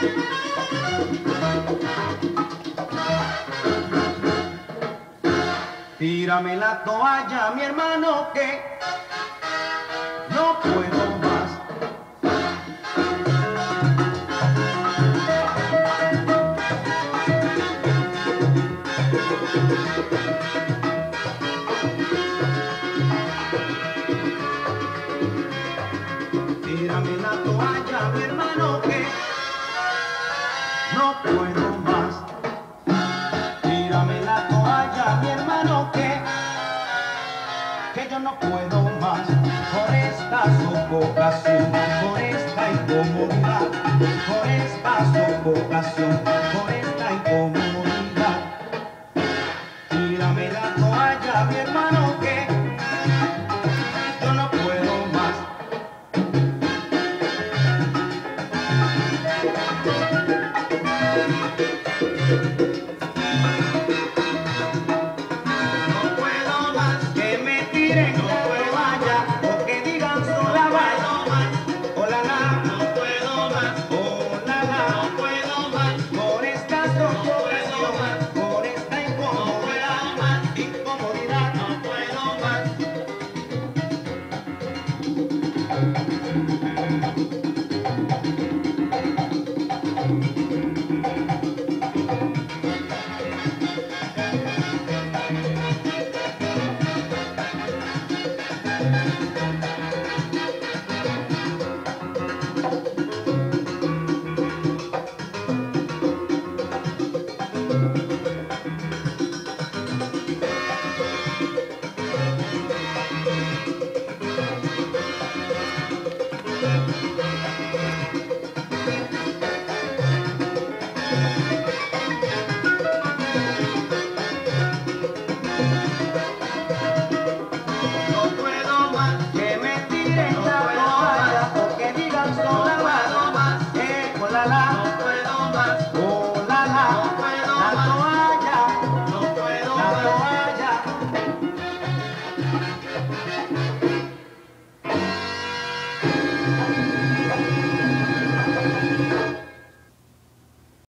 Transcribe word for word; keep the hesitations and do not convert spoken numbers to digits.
Tírame la toalla, mi hermano, que no puedo más. Tírame la toalla, mi hermano, que no puedo más. Tírame la toalla, mi hermano, que, que yo no puedo más. Por esta sofocación, por esta incomodidad, por esta sofocación, por esta incomodidad. Tírame la toalla, mi hermano, que yo no puedo más. No puedo más que me tiren la toalla o que digan sola vaya. Oh la la, no puedo más. Oh la la, no puedo más. Por esta sofocación, por esta incomodidad, incomodidad, no puedo más.